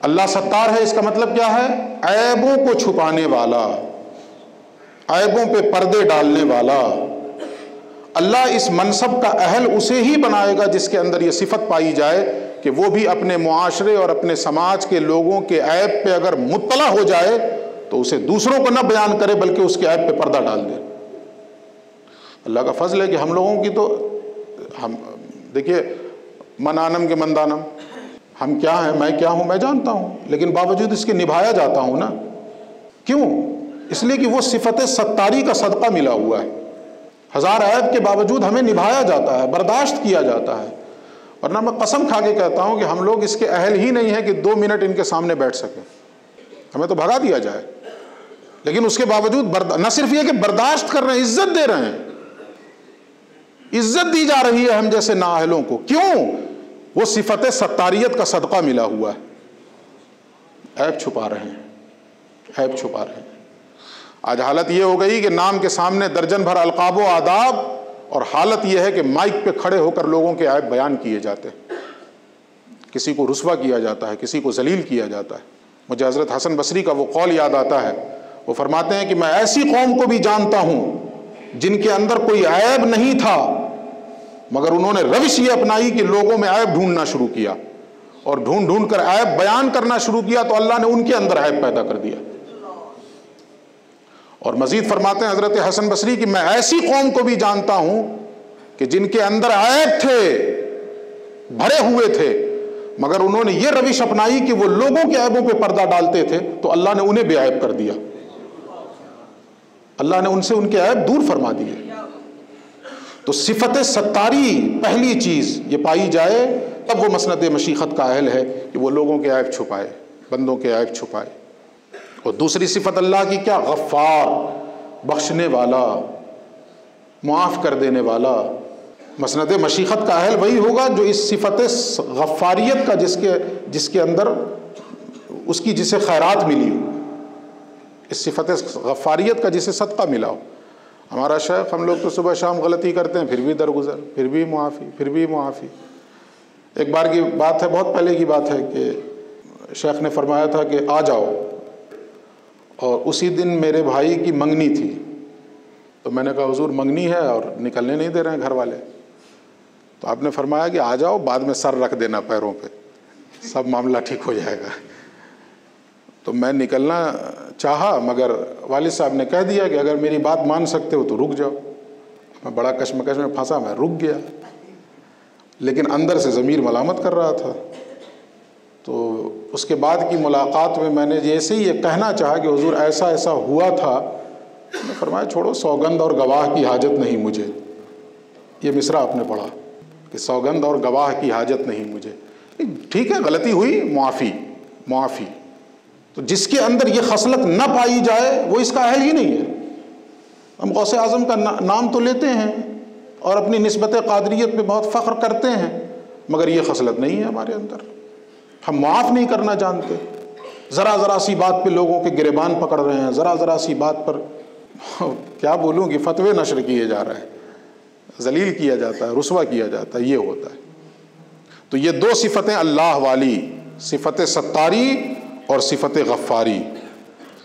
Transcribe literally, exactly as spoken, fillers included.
اللہ ستار ہے، اس کا مطلب کیا ہے؟ عیبوں کو چھپانے والا، عیبوں پہ پردے ڈالنے والا۔ اللہ اس منصب کا اہل اسے ہی بنائے گا جس کے اندر یہ صفت پائی جائے کہ وہ بھی اپنے معاشرے اور اپنے سماج کے لوگوں کے عیب پہ اگر مطلع ہو جائے تو اسے دوسروں کو نہ بیان کرے بلکہ اس کے عیب پہ پردہ ڈال دے۔ اللہ کا فضل ہے کہ ہم لوگوں کی تو ہم دیکھیے من آنم کے مندانم، ہم کیا ہیں، میں کیا ہوں میں جانتا ہوں، لیکن باوجود اس کے نبھایا جاتا ہوں نا۔ کیوں؟ اس لیے کہ وہ صفت ستاری کا صدقہ ملا ہوا ہے۔ ہزار عیب کے باوجود ہمیں نبھایا جاتا ہے، برداشت کیا جاتا ہے۔ ورنہ میں قسم کھا کے کہتا ہوں کہ ہم لوگ اس کے اہل ہی نہیں ہیں کہ دو منٹ ان کے سامنے بیٹھ سکیں، ہمیں تو بھگا دیا جائے۔ لیکن اس کے باوجود برد... نہ صرف یہ کہ برداشت کر رہے ہیں، عزت دے رہے ہیں، عزت دی جا رہی ہے ہم جیسے نااہلوں کو۔ کیوں؟ وہ صفت ستاریت کا صدقہ ملا ہوا ہے۔ عیب چھپا رہے ہیں، عیب چھپا رہے ہیں۔ آج حالت یہ ہو گئی کہ نام کے سامنے درجن بھر القاب و آداب، اور حالت یہ ہے کہ مائک پہ کھڑے ہو کر لوگوں کے عیب بیان کیے جاتے ہیں، کسی کو رسوا کیا جاتا ہے، کسی کو ذلیل کیا جاتا ہے۔ مجھے حضرت حسن بصری کا وہ قول یاد آتا ہے، وہ فرماتے ہیں کہ میں ایسی قوم کو بھی جانتا ہوں جن کے اندر کوئی عیب نہیں تھا، مگر انہوں نے روش یہ اپنائی کہ لوگوں میں عیب ڈھونڈنا شروع کیا، اور ڈھونڈ ڈھونڈ کر عیب بیان کرنا شروع کیا تو اللہ نے ان کے اندر عیب پیدا کر دیا۔ اور مزید فرماتے ہیں حضرت حسن بصری کہ میں ایسی قوم کو بھی جانتا ہوں کہ جن کے اندر عیب تھے، بھرے ہوئے تھے، مگر انہوں نے یہ روش اپنائی کہ وہ لوگوں کے عیبوں پہ پردہ ڈالتے تھے تو اللہ نے انہیں بے عیب کر دیا، اللہ نے ان سے ان کے عیب دور فرما دیے۔ تو صفت ستاری پہلی چیز یہ پائی جائے تب وہ مسند مشیخت کا اہل ہے کہ وہ لوگوں کے عیب چھپائے، بندوں کے عیب چھپائے۔ اور دوسری صفت اللہ کی کیا؟ غفار، بخشنے والا، معاف کر دینے والا۔ مسند مشیخت کا اہل وہی ہوگا جو اس صفت غفاریت کا جس کے جس کے اندر اس کی جسے خیرات ملی ہو، اس صفت غفاریت کا جسے صدقہ ملا ہو۔ ہمارا شیخ، ہم لوگ تو صبح شام غلطی کرتے ہیں پھر بھی درگزر، پھر بھی معافی، پھر بھی معافی۔ ایک بار کی بات ہے، بہت پہلے کی بات ہے، کہ شیخ نے فرمایا تھا کہ آ جاؤ، اور اسی دن میرے بھائی کی منگنی تھی، تو میں نے کہا حضور منگنی ہے اور نکلنے نہیں دے رہے ہیں گھر والے، تو آپ نے فرمایا کہ آ جاؤ، بعد میں سر رکھ دینا پیروں پہ، سب معاملہ ٹھیک ہو جائے گا۔ تو میں نکلنا چاہا، مگر والد صاحب نے کہہ دیا کہ اگر میری بات مان سکتے ہو تو رک جاؤ۔ میں بڑا کشمکش میں پھنسا، میں رک گیا، لیکن اندر سے ضمیر ملامت کر رہا تھا۔ تو اس کے بعد کی ملاقات میں میں نے جیسے ہی یہ کہنا چاہا کہ حضور ایسا ایسا ہوا تھا، میں فرمایا چھوڑو، سوگند اور گواہ کی حاجت نہیں مجھے۔ یہ مصرع آپ نے پڑھا کہ سوگند اور گواہ کی حاجت نہیں مجھے۔ ٹھیک ہے، غلطی ہوئی، معافی معافی۔ تو جس کے اندر یہ خصلت نہ پائی جائے وہ اس کا اہل ہی نہیں ہے۔ ہم غوث اعظم کا نام تو لیتے ہیں اور اپنی نسبت قادریت پہ بہت فخر کرتے ہیں، مگر یہ خصلت نہیں ہے ہمارے اندر۔ ہم معاف نہیں کرنا جانتے، ذرا ذرا سی بات پہ لوگوں کے گریبان پکڑ رہے ہیں، ذرا ذرا سی بات پر کیا بولوں کہ فتوے نشر کیے جا رہے ہیں، ذلیل کیا جاتا ہے، رسوا کیا جاتا ہے، یہ ہوتا ہے۔ تو یہ دو صفتیں اللہ والی، صفت ستاری اور صفت غفاری،